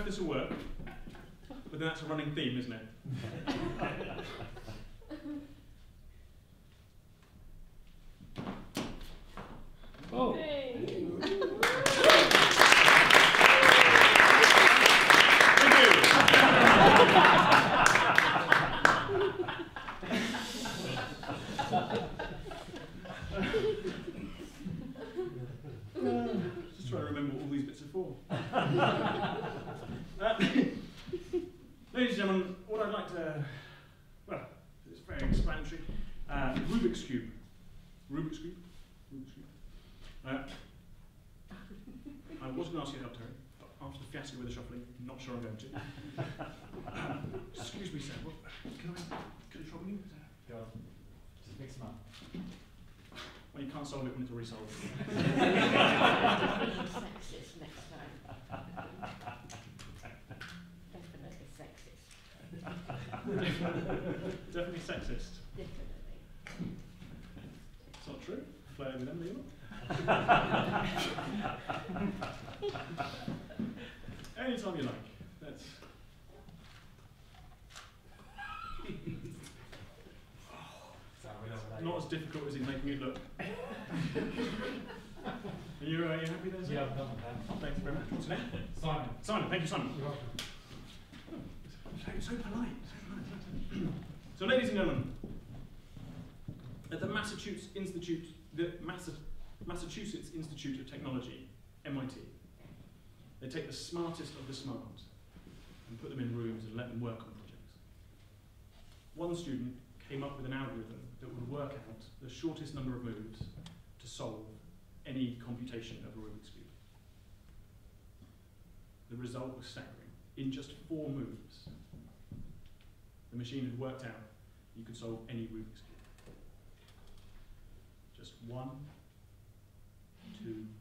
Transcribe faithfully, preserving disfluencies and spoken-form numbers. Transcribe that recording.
this will work, but then that's a running theme, isn't it? Oh! Hey. Thank you. Just trying to remember what all these bits are for. uh, ladies and gentlemen, what I'd like to, well, it's very explanatory. Uh, Rubick's cube. Rubick's cube. Rubick's cube. Uh, I was going to ask you to help, Terry, but after the fiasco with the shuffling, I'm not sure I'm going to. Uh, excuse me, sir. What, can I, can I trouble you? Go on. Just mix them up. Well, you can't solve it when it's already solved. Sexist next time. Definitely sexist. Definitely sexist. Definitely. It's not true. Flair with them, do you not? Anytime you like. That's. Not as difficult as he's making it look. Are you, uh, you happy there, sir? Yeah, I'm done with that. Thanks very much. What's your name? Simon. Simon, thank you, Simon. You're welcome. So, so polite. So, polite. So, ladies and gentlemen, at the Massachusetts Institute, the Massa Massachusetts Institute of Technology, M I T, they take the smartest of the smart and put them in rooms and let them work on projects. One student came up with an algorithm that would work out the shortest number of moves to solve any computation of a Rubik's Cube. The result was staggering. In just four moves, the machine had worked out you could solve any Rubik's Cube. Just one, two,